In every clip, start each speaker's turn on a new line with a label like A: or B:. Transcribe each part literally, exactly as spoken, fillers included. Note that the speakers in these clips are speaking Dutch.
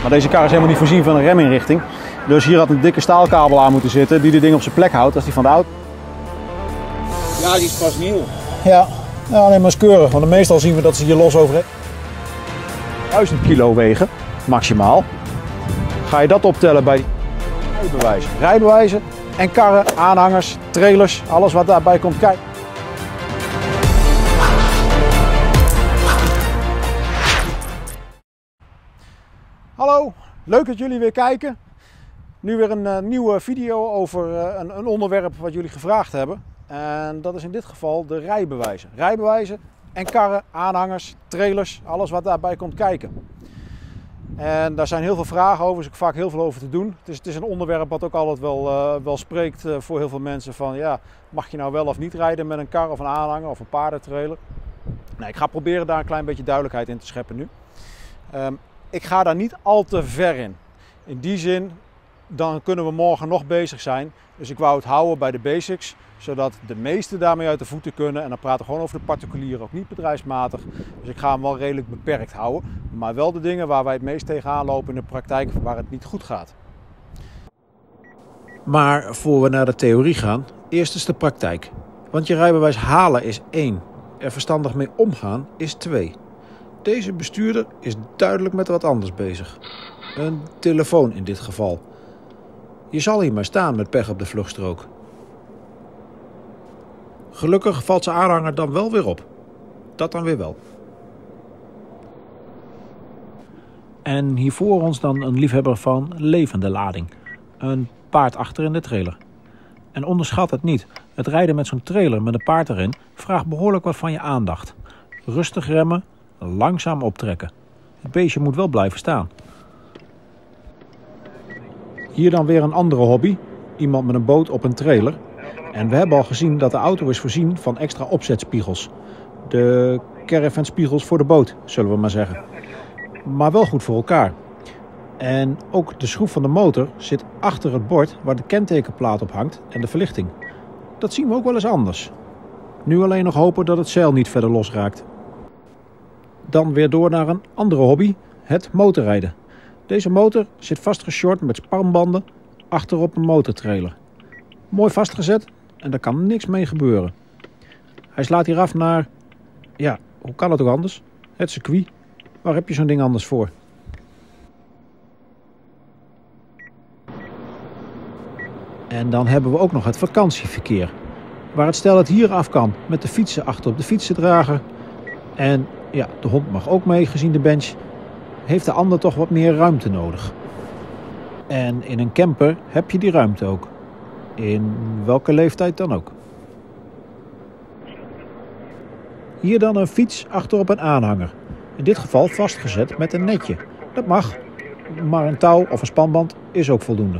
A: Maar deze kar is helemaal niet voorzien van een reminrichting. Dus hier had een dikke staalkabel aan moeten zitten die de ding op zijn plek houdt als die van de auto.
B: Ja, die is pas nieuw.
A: Ja, ja, alleen maar eens keurig. Want meestal zien we dat ze hier los over duizend kilo wegen, maximaal. Ga je dat optellen bij rijbewijzen. Rijbewijzen en karren, aanhangers, trailers, alles wat daarbij komt kijken. Hallo, leuk dat jullie weer kijken. Nu weer een uh, nieuwe video over uh, een, een onderwerp wat jullie gevraagd hebben. En dat is in dit geval de rijbewijzen. Rijbewijzen en karren, aanhangers, trailers, alles wat daarbij komt kijken. En daar zijn heel veel vragen over, dus ik vaak heel veel over te doen. Het is, het is een onderwerp wat ook altijd wel, uh, wel spreekt uh, voor heel veel mensen van ja, mag je nou wel of niet rijden met een kar of een aanhanger of een paardentrailer? Nee, ik ga proberen daar een klein beetje duidelijkheid in te scheppen nu. Um, ik ga daar niet al te ver in. In die zin, dan kunnen we morgen nog bezig zijn. Dus ik wou het houden bij de basics, zodat de meesten daarmee uit de voeten kunnen. En dan praten we gewoon over de particulieren, ook niet bedrijfsmatig. Dus ik ga hem wel redelijk beperkt houden. Maar wel de dingen waar wij het meest tegenaan lopen in de praktijk, waar het niet goed gaat. Maar voor we naar de theorie gaan, eerst is de praktijk. Want je rijbewijs halen is één. Er verstandig mee omgaan is twee. Deze bestuurder is duidelijk met wat anders bezig. Een telefoon in dit geval. Je zal hier maar staan met pech op de vluchtstrook. Gelukkig valt zijn aanhanger dan wel weer op. Dat dan weer wel. En hier voor ons dan een liefhebber van levende lading. Een paard achter in de trailer. En onderschat het niet. Het rijden met zo'n trailer met een paard erin vraagt behoorlijk wat van je aandacht. Rustig remmen, langzaam optrekken. Het beestje moet wel blijven staan. Hier dan weer een andere hobby. Iemand met een boot op een trailer. En we hebben al gezien dat de auto is voorzien van extra opzetspiegels. De caravanspiegels voor de boot, zullen we maar zeggen. Maar wel goed voor elkaar. En ook de schroef van de motor zit achter het bord waar de kentekenplaat op hangt en de verlichting. Dat zien we ook wel eens anders. Nu alleen nog hopen dat het zeil niet verder losraakt. Dan weer door naar een andere hobby, het motorrijden. Deze motor zit vastgeshort met spanbanden achterop een motortrailer. Mooi vastgezet en daar kan niks mee gebeuren. Hij slaat hier af naar, ja, hoe kan het ook anders? Het circuit. Waar heb je zo'n ding anders voor? En dan hebben we ook nog het vakantieverkeer. Waar het stel het hier af kan met de fietsen achter op de fietsendrager. En ja, de hond mag ook mee gezien de bench. Heeft de ander toch wat meer ruimte nodig. En in een camper heb je die ruimte ook. In welke leeftijd dan ook. Hier dan een fiets achterop een aanhanger. In dit geval vastgezet met een netje. Dat mag, maar een touw of een spanband is ook voldoende.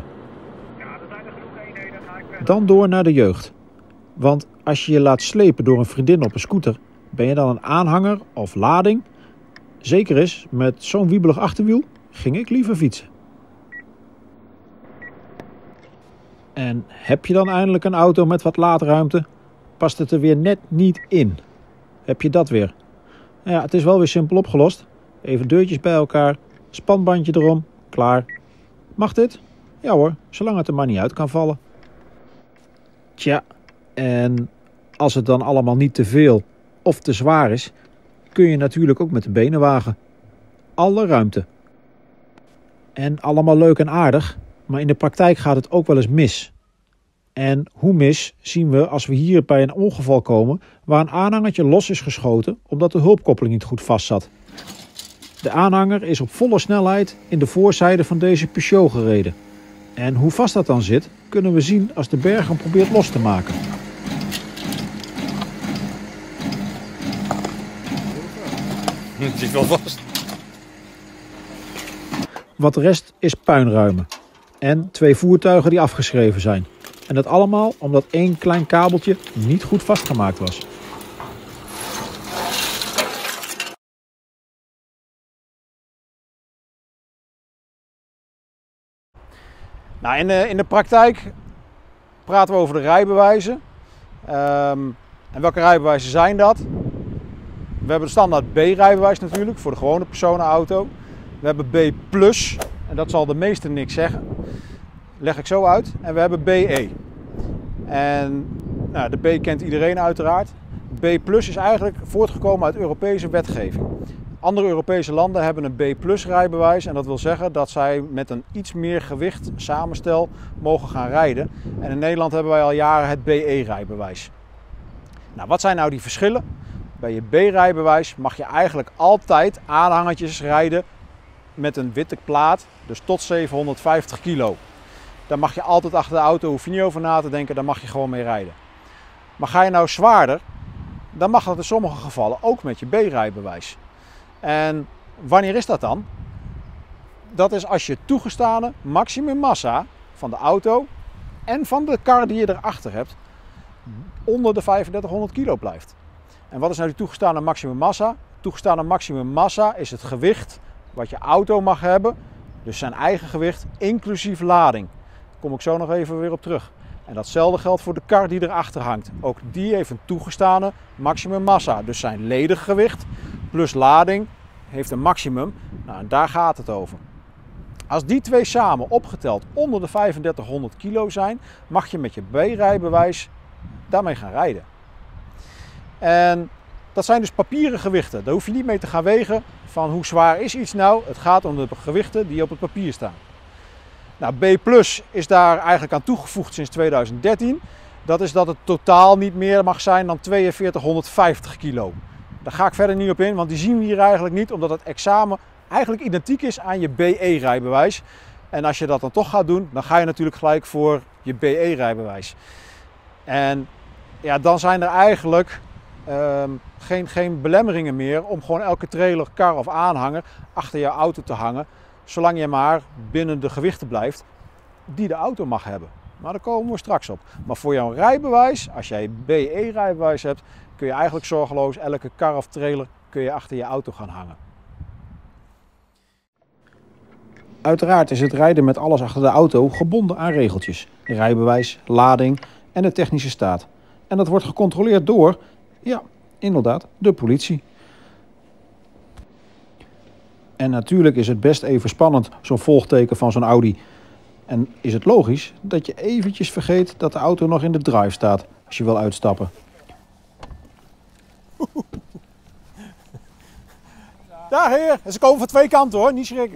A: Dan door naar de jeugd. Want als je je laat slepen door een vriendin op een scooter, ben je dan een aanhanger of lading? Zeker is, met zo'n wiebelig achterwiel ging ik liever fietsen. En heb je dan eindelijk een auto met wat laadruimte, past het er weer net niet in. Heb je dat weer? Ja, het is wel weer simpel opgelost. Even deurtjes bij elkaar, spanbandje erom, klaar. Mag dit? Ja hoor, zolang het er maar niet uit kan vallen. Tja, en als het dan allemaal niet te veel of te zwaar is, kun je natuurlijk ook met de benen wagen. Alle ruimte. En allemaal leuk en aardig, maar in de praktijk gaat het ook wel eens mis. En hoe mis zien we als we hier bij een ongeval komen waar een aanhangertje los is geschoten omdat de hulpkoppeling niet goed vast zat. De aanhanger is op volle snelheid in de voorzijde van deze Peugeot gereden. En hoe vast dat dan zit, kunnen we zien als de berg hem probeert los te maken.
B: Het zit wel vast.
A: Wat de rest is puinruimen. En twee voertuigen die afgeschreven zijn. En dat allemaal omdat één klein kabeltje niet goed vastgemaakt was. Nou, in, de, in de praktijk praten we over de rijbewijzen. Um, en welke rijbewijzen zijn dat? We hebben de standaard B-rijbewijs natuurlijk voor de gewone personenauto. We hebben B plus, en dat zal de meesten niks zeggen. Leg ik zo uit. En we hebben B E. En nou, de B kent iedereen uiteraard. B plus is eigenlijk voortgekomen uit Europese wetgeving. Andere Europese landen hebben een B plus rijbewijs. En dat wil zeggen dat zij met een iets meer gewicht samenstel mogen gaan rijden. En in Nederland hebben wij al jaren het B E rijbewijs. Nou, wat zijn nou die verschillen? Bij je B-rijbewijs mag je eigenlijk altijd aanhangertjes rijden met een witte plaat, dus tot zevenhonderdvijftig kilo. Daar mag je altijd achter de auto, hoef je niet over na te denken, daar mag je gewoon mee rijden. Maar ga je nou zwaarder, dan mag dat in sommige gevallen ook met je B-rijbewijs. En wanneer is dat dan? Dat is als je toegestane maximum massa van de auto en van de kar die je erachter hebt, onder de vijfendertighonderd kilo blijft. En wat is nou die toegestane maximum massa? Toegestane maximum massa is het gewicht wat je auto mag hebben, dus zijn eigen gewicht, inclusief lading. Daar kom ik zo nog even weer op terug. En datzelfde geldt voor de kar die erachter hangt. Ook die heeft een toegestane maximum massa, dus zijn ledig gewicht plus lading heeft een maximum. Nou, en daar gaat het over. Als die twee samen opgeteld onder de vijfendertighonderd kilo zijn, mag je met je B-rijbewijs daarmee gaan rijden. En dat zijn dus papieren gewichten. Daar hoef je niet mee te gaan wegen van hoe zwaar is iets nou. Het gaat om de gewichten die op het papier staan. Nou, B plus is daar eigenlijk aan toegevoegd sinds tweeduizend dertien. Dat is dat het totaal niet meer mag zijn dan tweeënveertighonderdvijftig kilo. Daar ga ik verder niet op in, want die zien we hier eigenlijk niet, omdat het examen eigenlijk identiek is aan je B E-rijbewijs. En als je dat dan toch gaat doen, dan ga je natuurlijk gelijk voor je B E-rijbewijs. En ja, dan zijn er eigenlijk um, geen, geen belemmeringen meer om gewoon elke trailer, kar of aanhanger achter je auto te hangen. Zolang je maar binnen de gewichten blijft die de auto mag hebben. Maar daar komen we straks op. Maar voor jouw rijbewijs, als jij B E-rijbewijs hebt, kun je eigenlijk zorgeloos elke kar of trailer kun je achter je auto gaan hangen. Uiteraard is het rijden met alles achter de auto gebonden aan regeltjes. Rijbewijs, lading en de technische staat. En dat wordt gecontroleerd door, ja, inderdaad, de politie. En natuurlijk is het best even spannend, zo'n volgteken van zo'n Audi. En is het logisch dat je eventjes vergeet dat de auto nog in de drive staat als je wil uitstappen. Dag heer, ze komen van twee kanten hoor, niet schrikken.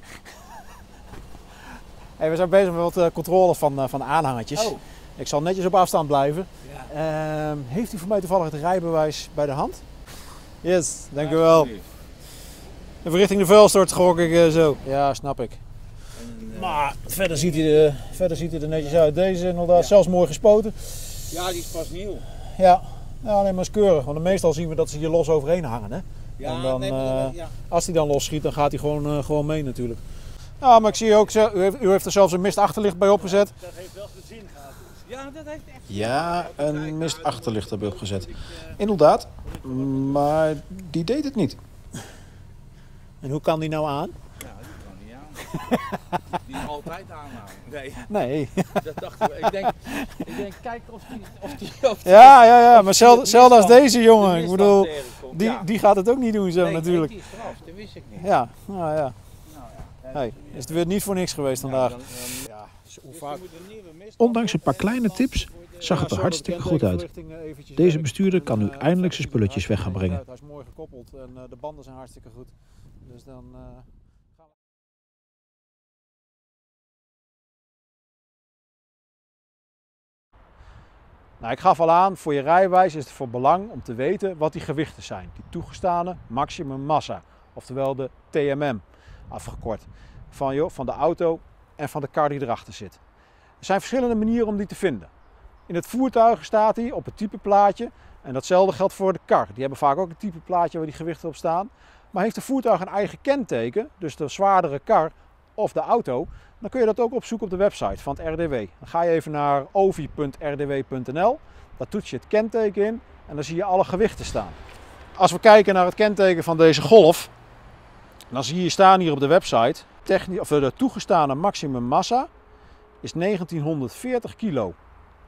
A: Hey, we zijn bezig met wat uh, controle van, uh, van aanhangertjes. Oh. Ik zal netjes op afstand blijven. Ja. Uh, heeft u voor mij toevallig het rijbewijs bij de hand? Yes, dank u wel. Even richting de vuilstort schrok ik uh, zo. Ja, snap ik. En, uh, maar verder ziet, hij er, verder ziet hij er netjes uit. Deze inderdaad, ja. Zelfs mooi gespoten.
B: Ja, die is pas nieuw.
A: Ja, ja, alleen maar eens keurig. Want meestal zien we dat ze hier los overheen hangen. Hè?
B: Ja,
A: en dan,
B: nee,
A: uh,
B: ja.
A: Als hij dan los schiet, dan gaat hij gewoon, uh, gewoon mee natuurlijk. Ja, maar ik zie ook, u heeft, u heeft er zelfs een mistachterlicht bij opgezet.
B: Dat heeft wel gezin gehad. Ja, dat heeft echt.
A: Ja, een mistachterlicht erbij opgezet. Inderdaad, maar die deed het niet. En hoe kan die nou aan?
B: Ja, die kan niet aan. Die is altijd aanhouden. Nee.
A: Nee.
B: Dat dachten we. Ik denk, ik denk kijk of die... Of die, of die
A: ja, ja, ja, maar zelden als deze jongen. Ik bedoel, die, die gaat het ook niet doen zo nee, natuurlijk.
B: Nee, die is eraf, dat wist ik niet.
A: Ja, nou ja. Nou, ja. Hey, is het weer niet voor niks geweest vandaag. Ja, dan, dan, ja, hoe vaak... Ondanks een paar kleine tips zag het er hartstikke goed uit. Deze bestuurder kan nu eindelijk zijn spulletjes weg gaan brengen. Hij is mooi gekoppeld en de banden zijn hartstikke goed. Dus dan... Uh... Nou, ik gaf al aan, voor je rijbewijs is het van belang om te weten wat die gewichten zijn. Die toegestane maximum massa, oftewel de T M M afgekort. Van, joh, van de auto en van de kar die erachter zit. Er zijn verschillende manieren om die te vinden. In het voertuig staat die op het typeplaatje. En datzelfde geldt voor de kar. Die hebben vaak ook een typeplaatje waar die gewichten op staan. Maar heeft de voertuig een eigen kenteken, dus de zwaardere kar of de auto, dan kun je dat ook opzoeken op de website van het R D W. Dan ga je even naar ovi punt r d w punt n l. Daar toets je het kenteken in en dan zie je alle gewichten staan. Als we kijken naar het kenteken van deze Golf, dan zie je staan hier op de website, technisch, of de toegestane maximum massa is negentienhonderdveertig kilo.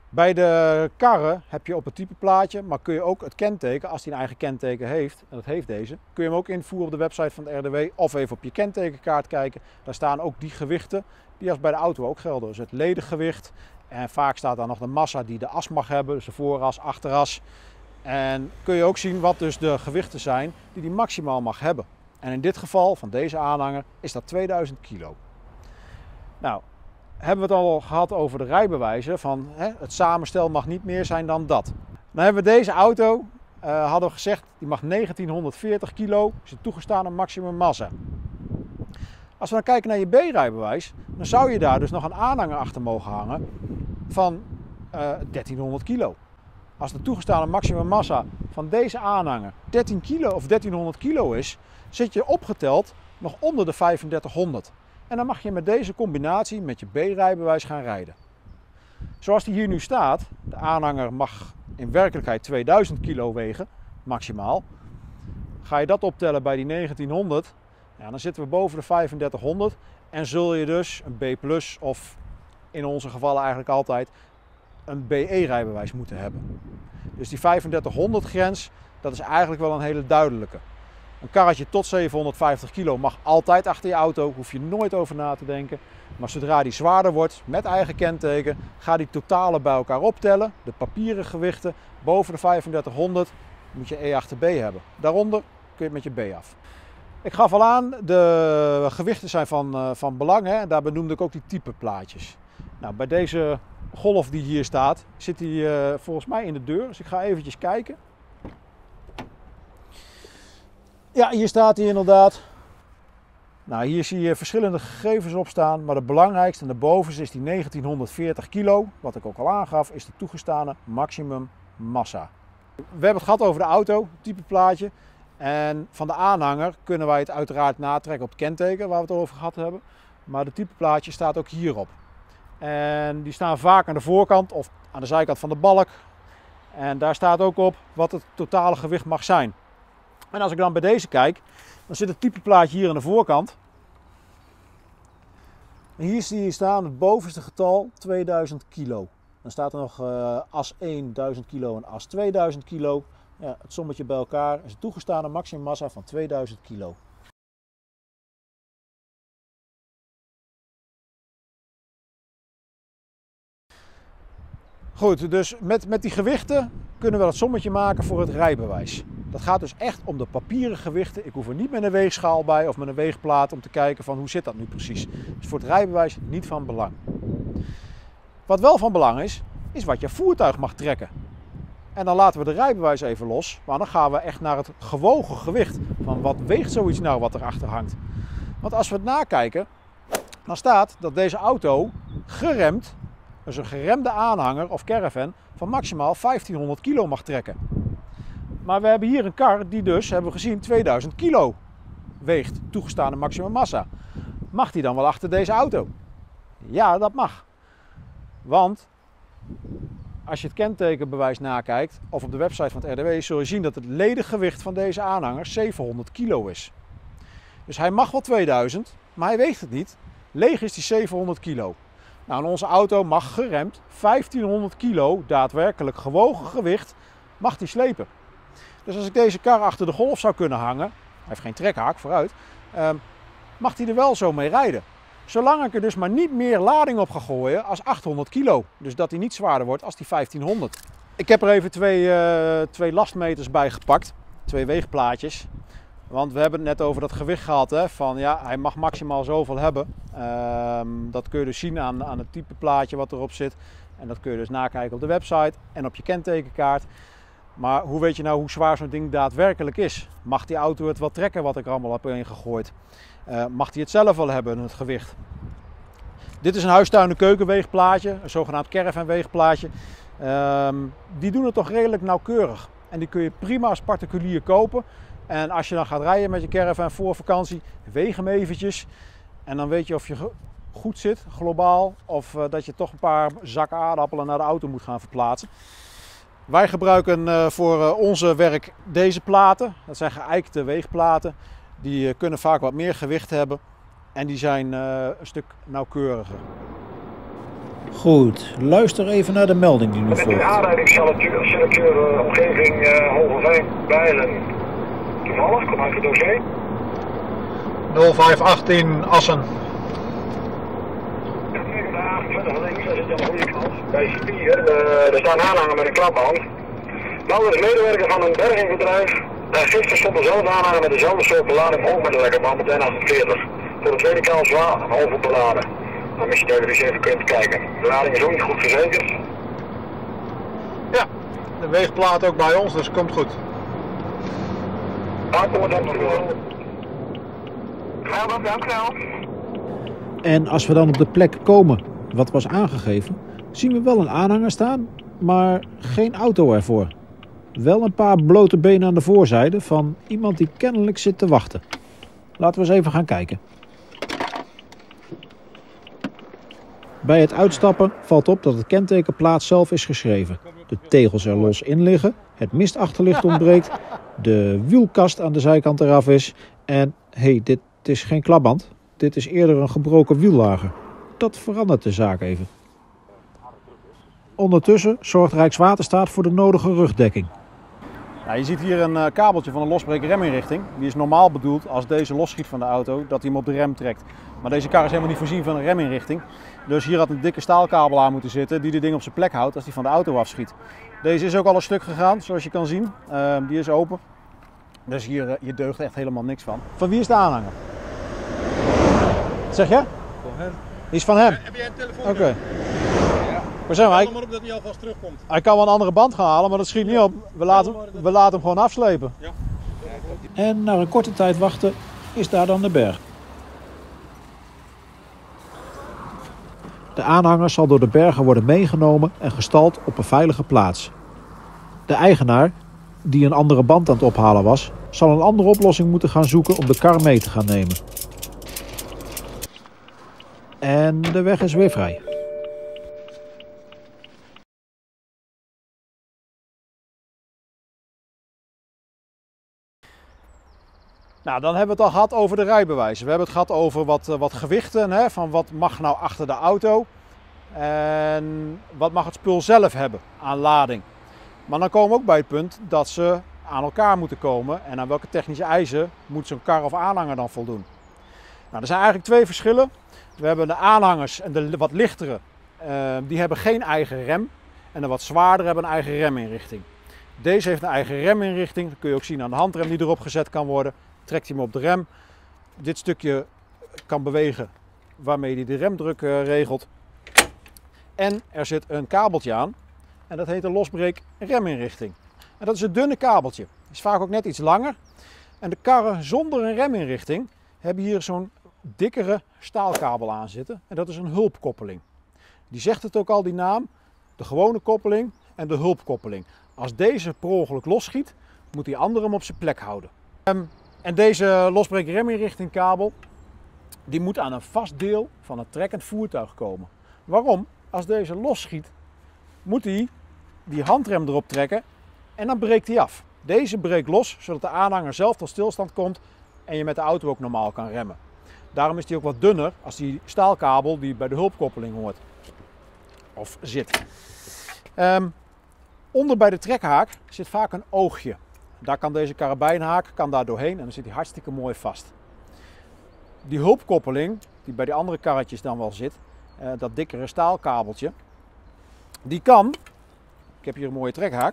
A: Bij de karren heb je op het typeplaatje, maar kun je ook het kenteken, als die een eigen kenteken heeft, en dat heeft deze, kun je hem ook invoeren op de website van de R D W of even op je kentekenkaart kijken. Daar staan ook die gewichten die als bij de auto ook gelden. Dus het ledengewicht en vaak staat daar nog de massa die de as mag hebben, dus de vooras, achteras. En kun je ook zien wat dus de gewichten zijn die die maximaal mag hebben. En in dit geval van deze aanhanger is dat tweeduizend kilo. Nou, hebben we het al gehad over de rijbewijzen van hè, het samenstel mag niet meer zijn dan dat. Dan hebben we deze auto, uh, hadden we gezegd, die mag negentienhonderdveertig kilo, is het toegestane maximum massa. Als we dan kijken naar je B-rijbewijs, dan zou je daar dus nog een aanhanger achter mogen hangen van uh, dertienhonderd kilo. Als de toegestane maximum massa van deze aanhanger dertien kilo of dertienhonderd kilo is, zit je opgeteld nog onder de vijfendertighonderd. En dan mag je met deze combinatie met je B-rijbewijs gaan rijden. Zoals die hier nu staat, de aanhanger mag in werkelijkheid tweeduizend kilo wegen, maximaal. Ga je dat optellen bij die negentienhonderd, ja, dan zitten we boven de vijfendertighonderd en zul je dus een B plus of in onze gevallen eigenlijk altijd een B E-rijbewijs moeten hebben. Dus die vijfendertighonderd grens, dat is eigenlijk wel een hele duidelijke. Een karretje tot zevenhonderdvijftig kilo mag altijd achter je auto, hoef je nooit over na te denken. Maar zodra die zwaarder wordt, met eigen kenteken, ga die totalen bij elkaar optellen. De papieren gewichten boven de vijfendertighonderd moet je E achter B hebben. Daaronder kun je met je B af. Ik gaf al aan, de gewichten zijn van, uh, van belang. Hè? Daar benoemde ik ook die typeplaatjes. Nou, bij deze Golf die hier staat, zit die uh, volgens mij in de deur. Dus ik ga eventjes kijken. Ja, hier staat hij inderdaad. Nou, hier zie je verschillende gegevens op staan, maar de belangrijkste en de bovenste is die negentienhonderdveertig kilo. Wat ik ook al aangaf, is de toegestane maximum massa. We hebben het gehad over de auto, typeplaatje. En van de aanhanger kunnen wij het uiteraard natrekken op het kenteken, waar we het over gehad hebben. Maar de typeplaatje staat ook hierop. En die staan vaak aan de voorkant of aan de zijkant van de balk. En daar staat ook op wat het totale gewicht mag zijn. En als ik dan bij deze kijk, dan zit het typeplaatje hier aan de voorkant. En hier zie je staan het bovenste getal tweeduizend kilo. Dan staat er nog uh, as één duizend kilo en as tweeduizend kilo. Ja, het sommetje bij elkaar is het toegestane maximummassa van tweeduizend kilo. Goed, dus met, met die gewichten kunnen we dat sommetje maken voor het rijbewijs. Dat gaat dus echt om de papieren gewichten. Ik hoef er niet met een weegschaal bij of met een weegplaat om te kijken van hoe zit dat nu precies. Dus voor het rijbewijs niet van belang. Wat wel van belang is, is wat je voertuig mag trekken. En dan laten we de rijbewijs even los, maar dan gaan we echt naar het gewogen gewicht. Van wat weegt zoiets nou wat erachter hangt. Want als we het nakijken, dan staat dat deze auto geremd, dus een geremde aanhanger of caravan, van maximaal vijftienhonderd kilo mag trekken. Maar we hebben hier een kar die dus, hebben we gezien, tweeduizend kilo weegt, toegestane maximum massa. Mag die dan wel achter deze auto? Ja, dat mag. Want als je het kentekenbewijs nakijkt, of op de website van het R D W, zul je zien dat het ledengewicht van deze aanhanger zevenhonderd kilo is. Dus hij mag wel tweeduizend, maar hij weegt het niet. Leeg is die zevenhonderd kilo. Nou, onze auto mag geremd vijftienhonderd kilo, daadwerkelijk gewogen gewicht, mag die slepen. Dus als ik deze kar achter de Golf zou kunnen hangen, hij heeft geen trekhaak vooruit, eh, mag hij er wel zo mee rijden. Zolang ik er dus maar niet meer lading op ga gooien als achthonderd kilo. Dus dat hij niet zwaarder wordt als die vijftienhonderd. Ik heb er even twee, uh, twee lastmeters bij gepakt. Twee weegplaatjes. Want we hebben het net over dat gewicht gehad. Hè, van ja, hij mag maximaal zoveel hebben. Uh, dat kun je dus zien aan, aan het type plaatje wat erop zit. En dat kun je dus nakijken op de website en op je kentekenkaart. Maar hoe weet je nou hoe zwaar zo'n ding daadwerkelijk is? Mag die auto het wel trekken wat ik er allemaal heb ingegooid? Uh, mag hij het zelf wel hebben, het gewicht? Dit is een huistuin- en keukenweegplaatje, een zogenaamd caravanweegplaatje. Uh, die doen het toch redelijk nauwkeurig. En die kun je prima als particulier kopen. En als je dan gaat rijden met je caravan voor vakantie, weeg hem eventjes. En dan weet je of je goed zit, globaal. Of uh, dat je toch een paar zakken aardappelen naar de auto moet gaan verplaatsen. Wij gebruiken uh, voor uh, onze werk deze platen. Dat zijn geëikte weegplaten. Die uh, kunnen vaak wat meer gewicht hebben. En die zijn uh, een stuk nauwkeuriger. Goed, luister even naar de melding die nu
C: Met die
A: volgt.
C: aanrijdingselecteur uh, omgeving uh, Hogeveen Bijlen. Toevallig, kom uit het dossier.
A: nul vijf achttien Assen.
C: De A achtentwintig links, daar zit je aan de goede kant. Bij Spier, uh, er staat aanhanger met een klapband. Nou, dat is medewerker van een bergingbedrijf. Uh, gisteren stond er zelf aanhanger met dezelfde soort belading, ook met een lekkerband, met N achtenveertig. Voor de tweede kant zwaar en half op beladen. Dan mis je dat je dus even kunt kijken. De lading is ook niet goed verzekerd.
D: Ja, de weegplaat ook bij ons, dus komt goed.
C: Akkoord, dank u wel. Gelder, dank u wel.
A: En als we dan op de plek komen wat was aangegeven, zien we wel een aanhanger staan, maar geen auto ervoor. Wel een paar blote benen aan de voorzijde van iemand die kennelijk zit te wachten. Laten we eens even gaan kijken. Bij het uitstappen valt op dat het kentekenplaat zelf is geschreven. De tegels er los in liggen, het mistachterlicht ontbreekt, de wielkast aan de zijkant eraf is en hé, hey, dit is geen klapband. Dit is eerder een gebroken wiellager. Dat verandert de zaak even. Ondertussen zorgt Rijkswaterstaat voor de nodige rugdekking.
D: Nou, je ziet hier een uh, kabeltje van een losbreker reminrichting. Die is normaal bedoeld als deze losschiet van de auto, dat hij hem op de rem trekt. Maar deze kar is helemaal niet voorzien van een reminrichting. Dus hier had een dikke staalkabel aan moeten zitten die de ding op zijn plek houdt als hij van de auto afschiet. Deze is ook al een stuk gegaan, zoals je kan zien. Uh, die is open. Dus hier, uh, hier deugt echt helemaal niks van. Van wie is de aanhanger? Wat zeg je?
B: Van hem.
D: Die is van hem?
B: Heb jij een telefoon?
D: Oké. Okay.
B: Ja.
D: Maar zeg maar, hij,
B: maar op dat hij alvast terugkomt.
D: hij kan wel een andere band gaan halen, maar dat schiet niet op. We laten, we laten hem gewoon afslepen.
B: Ja.
A: En na een korte tijd wachten is daar dan de berg. De aanhanger zal door de berger worden meegenomen en gestald op een veilige plaats. De eigenaar, die een andere band aan het ophalen was, zal een andere oplossing moeten gaan zoeken om de kar mee te gaan nemen. En de weg is weer vrij.
D: Nou, dan hebben we het al gehad over de rijbewijzen. We hebben het gehad over wat, wat gewichten, hè, van wat mag nou achter de auto en wat mag het spul zelf hebben aan lading. Maar dan komen we ook bij het punt dat ze aan elkaar moeten komen en aan welke technische eisen moet zo'n kar of aanhanger dan voldoen. Nou, er zijn eigenlijk twee verschillen. We hebben de aanhangers en de wat lichtere, uh, die hebben geen eigen rem en de wat zwaardere hebben een eigen reminrichting. Deze heeft een eigen reminrichting, dat kun je ook zien aan de handrem die erop gezet kan worden. Trekt hij hem op de rem. Dit stukje kan bewegen waarmee hij de remdruk uh, regelt. En er zit een kabeltje aan en dat heet een losbreek reminrichting. En dat is een dunne kabeltje. Is vaak ook net iets langer. En de karren zonder een reminrichting hebben hier zo'n dikkere staalkabel aan zitten. En dat is een hulpkoppeling. Die zegt het ook al, die naam. De gewone koppeling en de hulpkoppeling. Als deze per ongeluk losschiet, moet die andere hem op zijn plek houden. Um, En deze losbreek reminrichting kabel, die moet aan een vast deel van het trekkend voertuig komen. Waarom? Als deze losschiet, moet hij die handrem erop trekken en dan breekt hij af. Deze breekt los, zodat de aanhanger zelf tot stilstand komt en je met de auto ook normaal kan remmen. Daarom is die ook wat dunner als die staalkabel die bij de hulpkoppeling hoort of zit. Um, onder bij de trekhaak zit vaak een oogje. Daar kan deze karabijnhaak kan daar doorheen en dan zit hij hartstikke mooi vast. Die hulpkoppeling, die bij die andere karretjes dan wel zit, uh, dat dikkere staalkabeltje, die kan, ik heb hier een mooie trekhaak,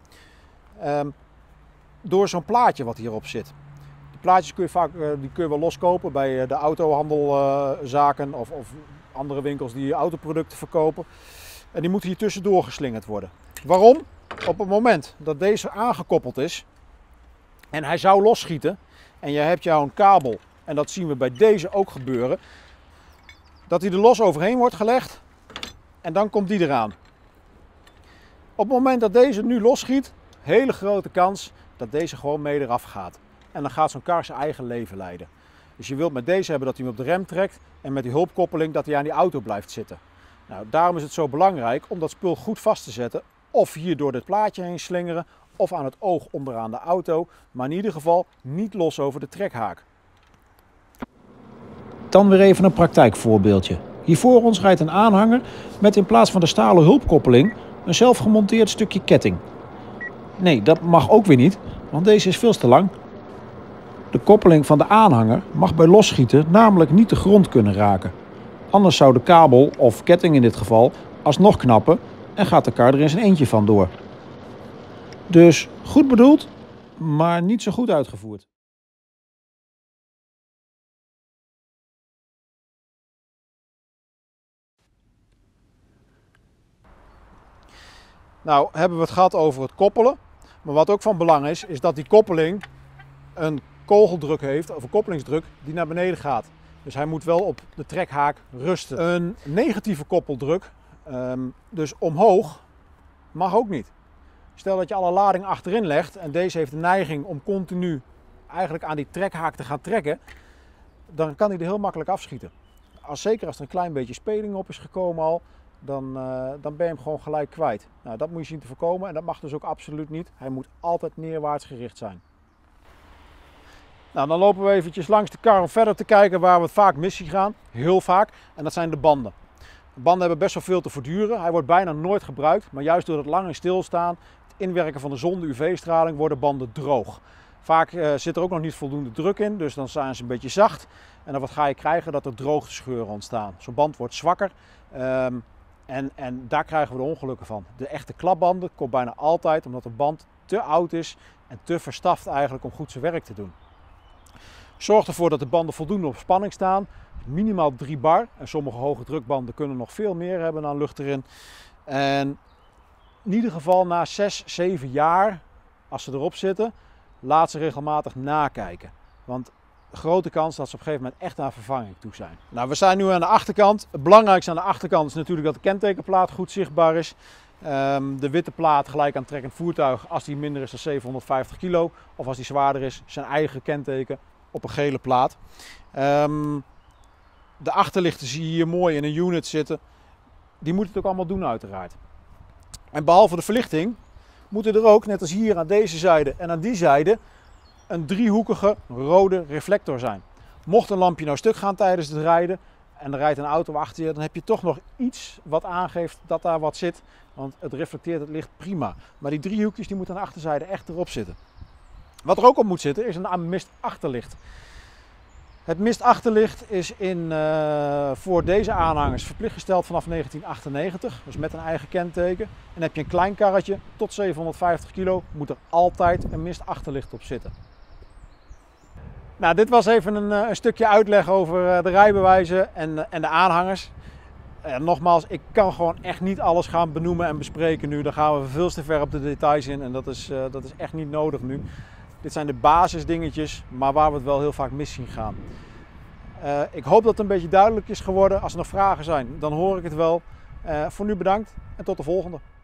D: um, door zo'n plaatje wat hierop zit. Die plaatjes kun je vaak uh, die kun je wel loskopen bij de autohandelzaken uh, of, of andere winkels die autoproducten verkopen. En die moeten hier tussendoor geslingerd worden. Waarom? Op het moment dat deze aangekoppeld is en hij zou losschieten en je hebt jouw kabel, en dat zien we bij deze ook gebeuren, dat hij er los overheen wordt gelegd en dan komt die eraan. Op het moment dat deze nu losschiet, hele grote kans dat deze gewoon mee eraf gaat. En dan gaat zo'n kar zijn eigen leven leiden. Dus je wilt met deze hebben dat hij hem op de rem trekt en met die hulpkoppeling dat hij aan die auto blijft zitten. Nou, daarom is het zo belangrijk om dat spul goed vast te zetten. Of hier door dit plaatje heen slingeren, of aan het oog onderaan de auto. Maar in ieder geval niet los over de trekhaak.
A: Dan weer even een praktijkvoorbeeldje. Hier voor ons rijdt een aanhanger met in plaats van de stalen hulpkoppeling een zelfgemonteerd stukje ketting. Nee, dat mag ook weer niet, want deze is veel te lang. De koppeling van de aanhanger mag bij losschieten namelijk niet de grond kunnen raken. Anders zou de kabel, of ketting in dit geval, alsnog knappen en gaat de kar er in zijn eentje van door. Dus goed bedoeld, maar niet zo goed uitgevoerd.
D: Nou, hebben we het gehad over het koppelen. Maar wat ook van belang is, is dat die koppeling een kogeldruk heeft, of een koppelingsdruk, die naar beneden gaat. Dus hij moet wel op de trekhaak rusten. Een negatieve koppeldruk, um, dus omhoog, mag ook niet. Stel dat je alle lading achterin legt en deze heeft de neiging om continu eigenlijk aan die trekhaak te gaan trekken, dan kan hij er heel makkelijk afschieten. Als, zeker als er een klein beetje speling op is gekomen al, dan, uh, dan ben je hem gewoon gelijk kwijt. Nou, dat moet je zien te voorkomen en dat mag dus ook absoluut niet. Hij moet altijd neerwaarts gericht zijn. Nou, dan lopen we eventjes langs de kar om verder te kijken waar we het vaak mis zien gaan. Heel vaak. En dat zijn de banden. De banden hebben best wel veel te verduren. Hij wordt bijna nooit gebruikt. Maar juist door het lang en stilstaan, het inwerken van de zon, de U V-straling, worden banden droog. Vaak uh, zit er ook nog niet voldoende druk in. Dus dan zijn ze een beetje zacht. En dan wat ga je krijgen? Dat er droogtescheuren ontstaan. Zo'n band wordt zwakker. Um, en, en daar krijgen we de ongelukken van. De echte klapbanden komt bijna altijd omdat de band te oud is en te verstaft eigenlijk om goed zijn werk te doen. Zorg ervoor dat de banden voldoende op spanning staan. Minimaal drie bar. En sommige hoge drukbanden kunnen nog veel meer hebben dan lucht erin. En in ieder geval na zes, zeven jaar, als ze erop zitten, laat ze regelmatig nakijken. Want grote kans dat ze op een gegeven moment echt aan vervanging toe zijn. Nou, we zijn nu aan de achterkant. Het belangrijkste aan de achterkant is natuurlijk dat de kentekenplaat goed zichtbaar is. Um, de witte plaat gelijk aan het trekkend voertuig als die minder is dan zevenhonderdvijftig kilo. Of als die zwaarder is, zijn eigen kenteken op een gele plaat. Um, de achterlichten zie je hier mooi in een unit zitten. Die moeten het ook allemaal doen uiteraard. En behalve de verlichting moeten er ook, net als hier aan deze zijde en aan die zijde, een driehoekige rode reflector zijn. Mocht een lampje nou stuk gaan tijdens het rijden en er rijdt een auto achter je, dan heb je toch nog iets wat aangeeft dat daar wat zit. Want het reflecteert het licht prima. Maar die driehoekjes die moeten aan de achterzijde echt erop zitten. Wat er ook op moet zitten is een mistachterlicht. Het mistachterlicht is in, uh, voor deze aanhangers verplicht gesteld vanaf negentien achtennegentig. Dus met een eigen kenteken. En heb je een klein karretje tot zevenhonderdvijftig kilo, moet er altijd een mistachterlicht op zitten. Nou, dit was even een, een stukje uitleg over de rijbewijzen en, en de aanhangers. En nogmaals, ik kan gewoon echt niet alles gaan benoemen en bespreken nu. Dan gaan we veel te ver op de details in en dat is, uh, dat is echt niet nodig nu. Dit zijn de basisdingetjes, maar waar we het wel heel vaak mis zien gaan. Uh, ik hoop dat het een beetje duidelijk is geworden. Als er nog vragen zijn, dan hoor ik het wel. Uh, voor nu bedankt en tot de volgende.